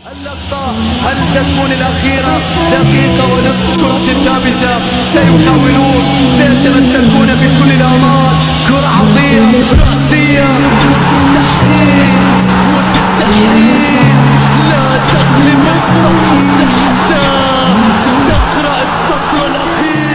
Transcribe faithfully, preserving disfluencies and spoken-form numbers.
اللقطة هل تكون الأخيرة؟ دقيقة ونصف كرة ثابتة، سيحاولون، سيتمسكون